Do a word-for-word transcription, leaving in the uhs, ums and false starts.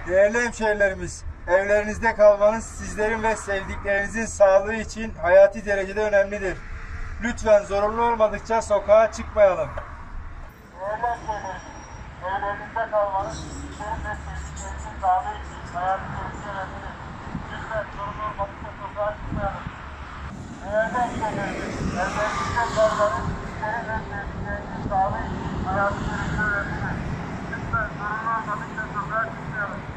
Değerli hemşehrilerimiz, evlerinizde kalmanız sizlerin ve sevdiklerinizin sağlığı için hayati derecede önemlidir. Lütfen zorunlu olmadıkça sokağa çıkmayalım. Değerli hemşehrilerimiz, evlerinizde kalmanız sizlerin ve sevdiklerinizin sağlığı için hayati derecede önemlidir. Lütfen zorunlu olmadıkça sokağa çıkmayalım. Değerli hemşehrilerimiz, evlerinizde kalmanız sizlerin ve sevdiklerinizin sağlığı için hayati derecede önemlidir. Lütfen zorunlu olmadıkça sokağa çıkmayalım.